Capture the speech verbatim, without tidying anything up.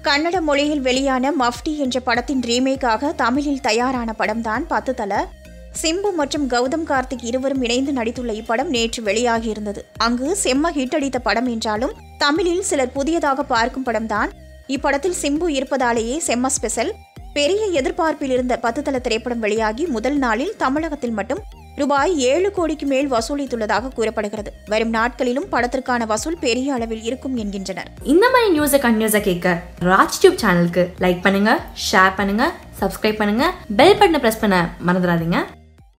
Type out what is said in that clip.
கன்னட மொழியில் வெளியான மஃப்டி என்ற படத்தின் ரீமேக்காக தமிழில் தயாரான படம்தான் பத்து தல. சிம்பு மற்றும் கௌதம் கார்த்திக் இருவரும் இணைந்து நடித்துள்ள இப்படம் நேற்று வெளியாகியிருந்தது. அங்கு செம்ம ஹிட் அடித்த படம் என்றாலும் தமிழில் சிலர் புதியதாக பார்க்கும் படம்தான். இப்படத்தில் சிம்பு இருப்பதாலேயே செம்ம ஸ்பெஷல். பெரிய எதிர்பார்ப்பில் இருந்த பத்து தல திரைப்படம் வெளியாகி முதல் நாளில் தமிழகத்தில் மட்டும் ரூபாய் ஏழு கோடிக்கு மேல் வசூலித்துள்ளதாக கூறப்படுகிறது. வரும் நாட்களிலும் படத்திற்கான வசூல் பெரிய அளவில் இருக்கும் என்கின்றனர். இந்த மாதிரி நியூஸை கண்டினியூஸா கேட்க ராஜ் டியூப் சேனலுக்கு லைக் பண்ணுங்க, ஷேர் பண்ணுங்க, சப்ஸ்கிரைப் பண்ணுங்க, பெல் பட்டனை பிரஸ் பண்ண மறந்துடாதீங்க.